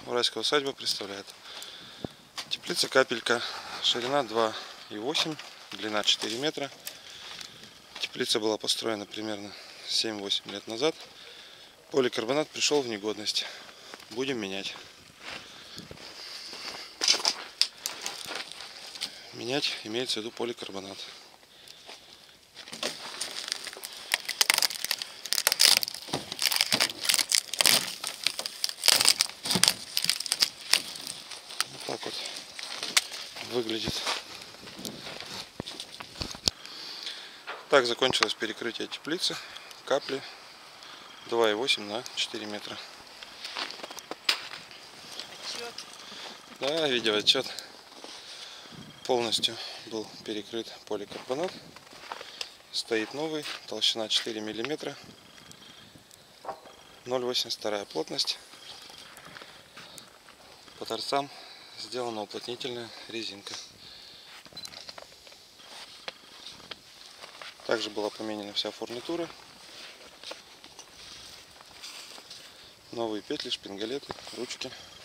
Уральская усадьба представляет. Теплица капелька, ширина 2,8, длина 4 метра. Теплица была построена примерно 7-8 лет назад. Поликарбонат пришел в негодность. Будем менять. Менять имеется в виду поликарбонат. Вот так вот выглядит. Так закончилось перекрытие теплицы. Капли 2,8 на 4 метра. Да, видеоотчет. Полностью был перекрыт поликарбонат. Стоит новый, толщина 4 мм, 0,82 плотность. По торцам сделана уплотнительная резинка. Также была поменена вся фурнитура. Новые петли, шпингалеты, ручки.